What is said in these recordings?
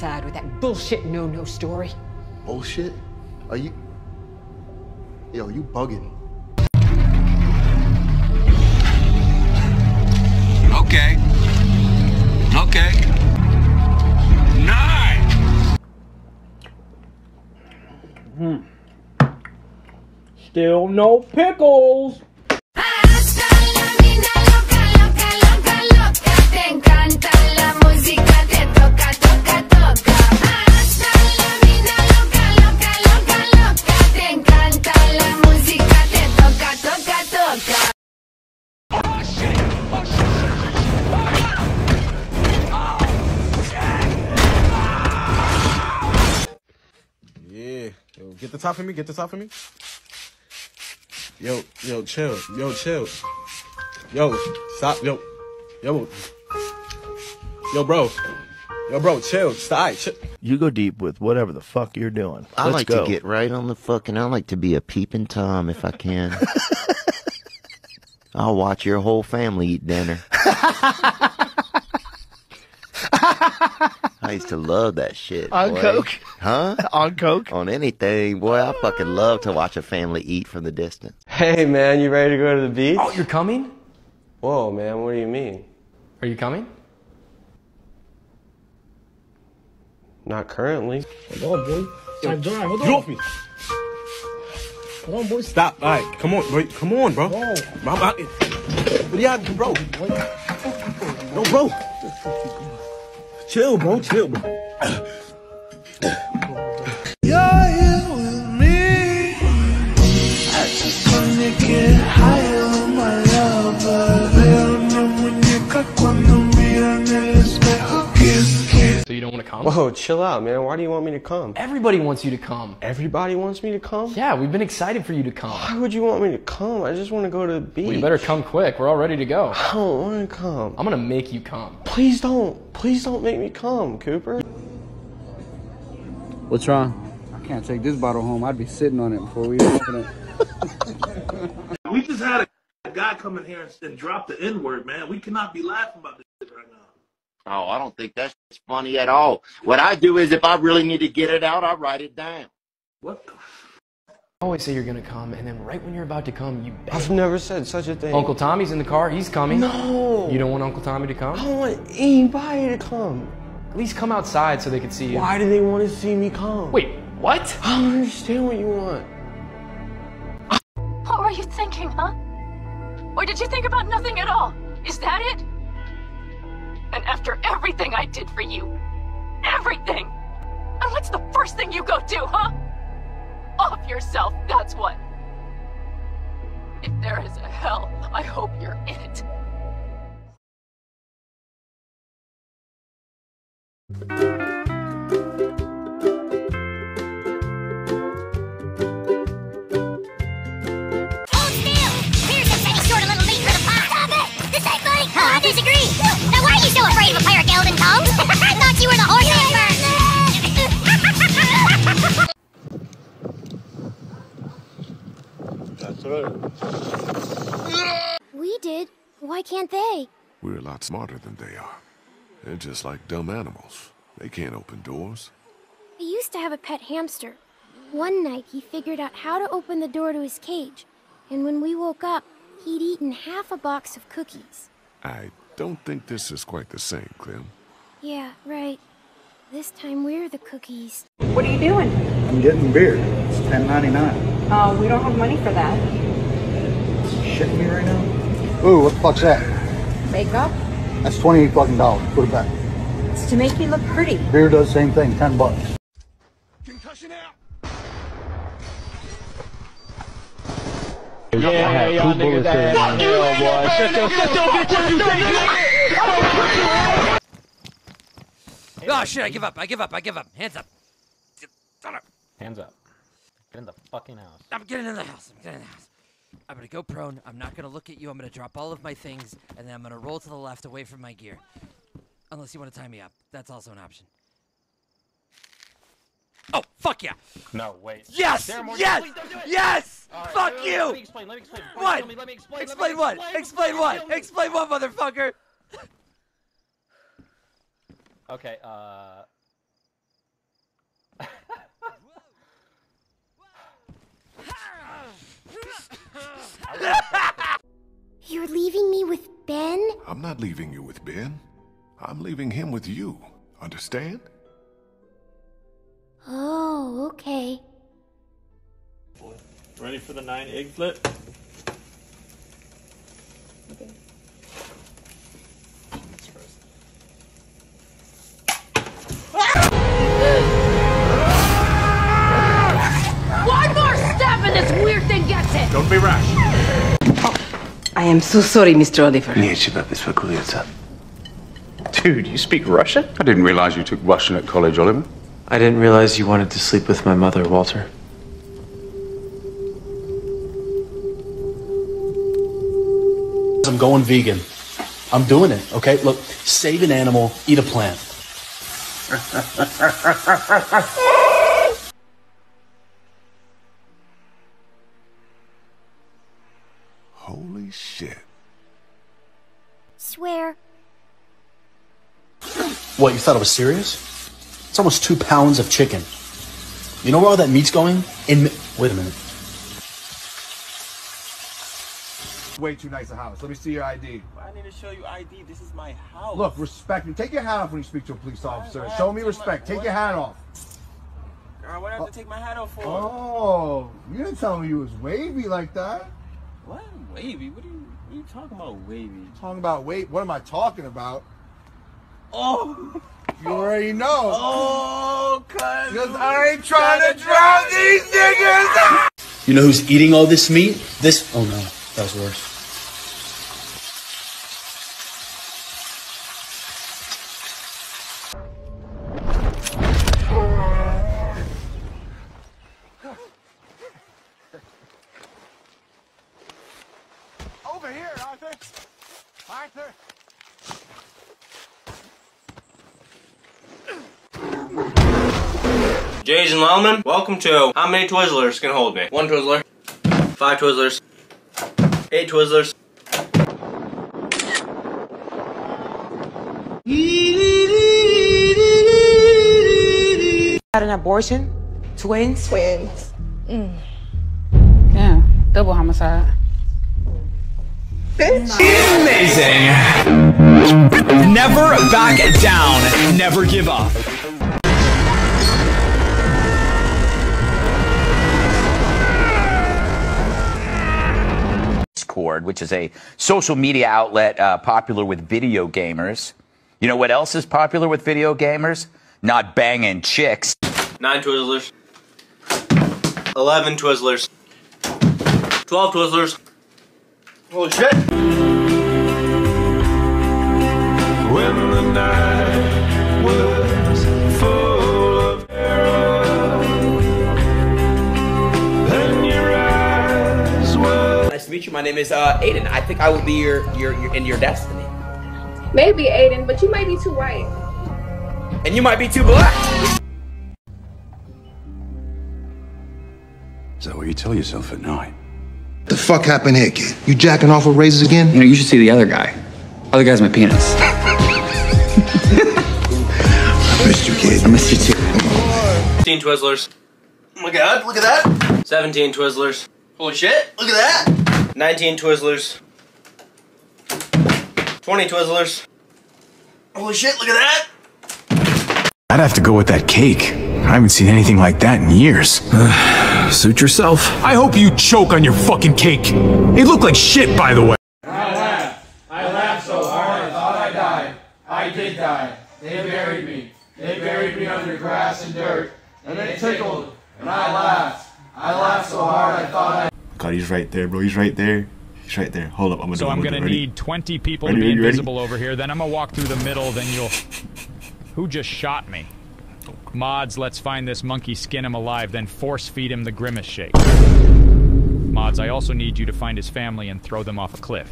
sad with that bullshit no-no story. Bullshit? Are you... Yo, you bugging. Okay. Okay. 9! Still no pickles. Yeah, yo, get the top of me, get the top of me. Yo, chill, chill. Yo, stop, yo, bro, chill, stop, chill. You go deep with whatever the fuck you're doing. I Let's like go. to get right on the fucking, I like to be a peeping Tom if I can. I'll watch your whole family eat dinner. I used to love that shit. On boy. coke? Huh? On coke? On anything. Boy, I fucking love to watch a family eat from the distance. Hey man, you ready to go to the beach? Oh, you're coming? Whoa man, what do you mean? Are you coming? Not currently. Hold on, boy. Time drive. Hold on. Get off me. Hold on, boy. Stop, all right, come on, bro. Whoa. What are y'all, bro? No, bro. Chill, bro, chill, bro. You're here with me. I just wanna get higher with my lover. Veo una muñeca cuando mira en el espejo. So you don't want to come? Whoa, chill out man, why do you want me to come? Everybody wants you to come. Everybody wants me to come? Yeah, we've been excited for you to come. Why would you want me to come? I just want to go to the beach. Well, you better come quick. We're all ready to go. I don't want to come. I'm gonna make you come. Please don't make me come, Cooper. What's wrong? I can't take this bottle home. I'd be sitting on it before we open it. We just had a guy come in here and drop the N-word, man. We cannot be laughing about this shit right now. Oh, I don't think that's funny at all. What I do is if I really need to get it out, I write it down. What the... Always say you're gonna come, and then right when you're about to come, you beg. I've never said such a thing. Uncle Tommy's in the car. He's coming. No. You don't want Uncle Tommy to I come? don't want anybody to come. At least come outside so they can see you. Why do they want to see me come? Wait, what? I don't understand what you want. What were you thinking, huh? Or did you think about nothing at all? Is that it? And after everything I did for you, everything, and what's the first thing you go do, huh? Off yourself, that's what. If there is a hell, I hope you're in it. I disagree. Now why are you so afraid of a pair of gelding tongues? I thought you were the horse expert. That's right. We did. Why can't they? We're a lot smarter than they are. They're just like dumb animals. They can't open doors. I used to have a pet hamster. One night he figured out how to open the door to his cage. And when we woke up, he'd eaten half a box of cookies. I don't think this is quite the same, Clem. Yeah, right. This time we're the cookies. What are you doing? I'm getting beer. It's $10.99. Oh, we don't have money for that. Shitting me right now? Ooh, what the fuck's that? Makeup? That's $28 fucking dollars. Put it back. It's to make you look pretty. Beer does the same thing. $10. Concussion out. Yeah, y'all niggas that fuck you, boy. Oh shit, I give up. Hands up. Hands up. Get in the fucking house. I'm getting in the house. I'm gonna go prone. I'm not gonna look at you. I'm gonna drop all of my things, and then I'm gonna roll to the left away from my gear. Unless you want to tie me up. That's also an option. Oh, fuck yeah! No, wait. Yes! Yes! Yes! Fuck you! Let me explain. What? Let me explain. Explain what? Explain what? Explain what, motherfucker? Okay, You're leaving me with Ben? I'm not leaving you with Ben. I'm leaving him with you. Understand? Oh, okay. Ready for the 9 egg flip? Okay. One more step and this weird thing gets it! Don't be rash. I am so sorry, Mr. Oliver. Dude, you speak Russian? I didn't realize you took Russian at college, Oliver. I didn't realize you wanted to sleep with my mother, Walter. I'm going vegan. I'm doing it, okay? Look, save an animal, eat a plant. Holy shit. Swear. What, you thought I was serious? It's almost 2 pounds of chicken. You know where all that meat's going? Wait a minute. Way too nice a house. Let me see your ID. I need to show you ID. This is my house. Look, respect me. Take your hat off when you speak to a police officer. Show me respect. Take your hat off. Girl, what do I have to take my hat off for? Oh, you didn't tell me you was wavy like that. What? Wavy? What are you talking about, wavy? Talking about wait. What am I talking about? Oh. You already know. Oh, because I ain't trying to drown these niggas. You know who's eating all this meat? This. Oh no, that was worse. Over here, Arthur. Arthur. Jason Lellman, welcome to How Many Twizzlers Can Hold Me? 1 Twizzler, 5 Twizzlers, 8 Twizzlers. Had an abortion? Twins? Twins. Yeah, double homicide. Amazing! Never back down. Never give up. Discord, which is a social media outlet popular with video gamers. You know what else is popular with video gamers? Not banging chicks. 9 Twizzlers, 11 Twizzlers, 12 Twizzlers. Holy shit! When the night was full of terror, and your eyes were. Nice to meet you. My name is Aiden. I think I will be your in your destiny. Maybe Aiden, but you might be too white. And you might be too black. Is that what you tell yourself at night? What the fuck happened here, kid? You jacking off with razors again? You know, you should see the other guy. Other guy's my penis. I missed you, kid. I missed you too. 15 Twizzlers. Oh my god, look at that. 17 Twizzlers. Holy shit, look at that. 19 Twizzlers. 20 Twizzlers. Holy shit, look at that. I'd have to go with that cake. I haven't seen anything like that in years. Suit yourself. I hope you choke on your fucking cake. It looked like shit, by the way. I laughed so hard I thought I died. I did die. They buried me. They buried me under grass and dirt. And it tickled. And I laughed. I laughed so hard I thought I... God, he's right there, bro. He's right there. He's right there. Hold up, I'm gonna So do it. I'm gonna need 20 people to be invisible over here. Then I'm gonna walk through the middle. Then you'll... Who just shot me? Mods, let's find this monkey, skin him alive, then force feed him the grimace shake. Mods, I also need you to find his family and throw them off a cliff.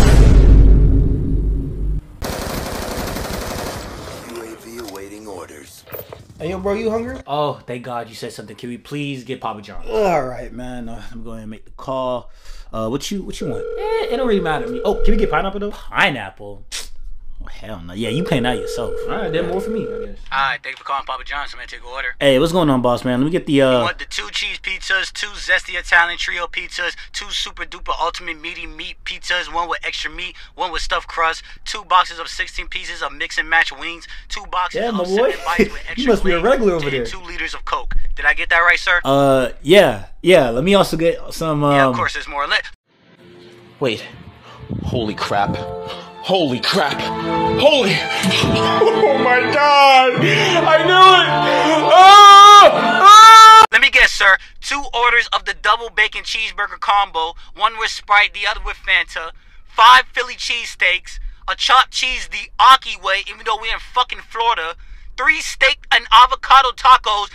UAV awaiting orders. Hey, yo, bro, you hungry? Oh, thank God you said something. Can we please get Papa John? All right, man. I'm going to make the call. What you want? It don't really matter to me. Oh, can we get pineapple though? Pineapple? hell no. Yeah, you paying out yourself. All right, then more for me, I guess. Alright, thank you for calling Papa John's. I'm gonna take an order. Hey, what's going on, boss man? Let me get the You want the 2 cheese pizzas, 2 zesty Italian trio pizzas, 2 super duper ultimate meaty meat pizzas, 1 with extra meat, 1 with stuffed crust, 2 boxes of 16 pieces of mix and match wings, 2 boxes yeah, my of boy. 7 bites with extra You must be a wings, regular over there. and 2 liters of Coke. Did I get that right, sir? Yeah. Let me also get some. Yeah, of course, there's more. Wait. Holy crap. Holy crap. Holy. Oh my god. I knew it. Oh! Let me guess, sir. 2 orders of the double bacon cheeseburger combo, 1 with Sprite, the other with Fanta, 5 Philly cheesesteaks, a chopped cheese the Aki way, even though we're in fucking Florida, 3 steak and avocado tacos.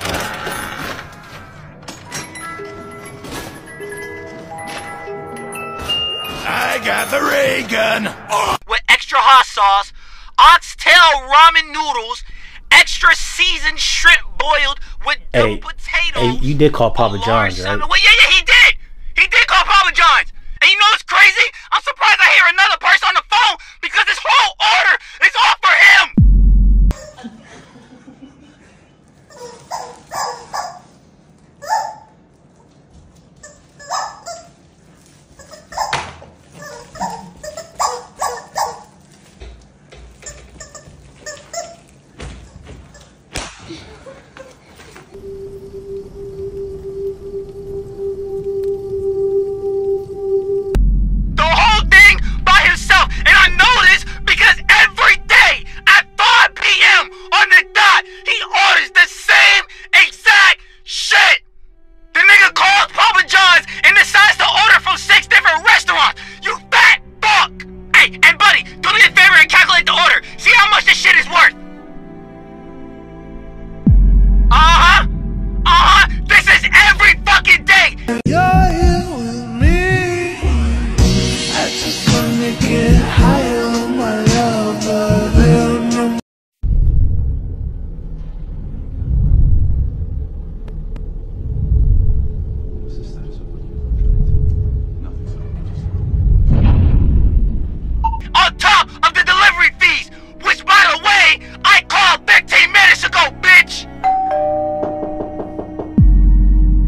I got the ray gun. With extra hot sauce, oxtail ramen noodles, extra seasoned shrimp boiled with Hey, you did call Papa John's, right? Well, yeah, he did. He did call Papa John's. And you know what's crazy? I'm surprised I hear another person on the phone because this whole order is all for him.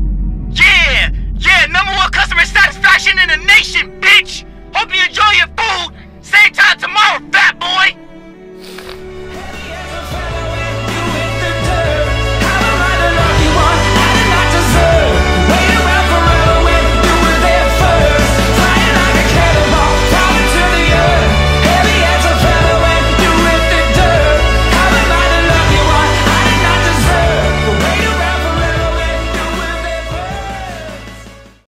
Yeah, number 1 customer satisfaction in the nation, bitch! Hope you enjoy your food!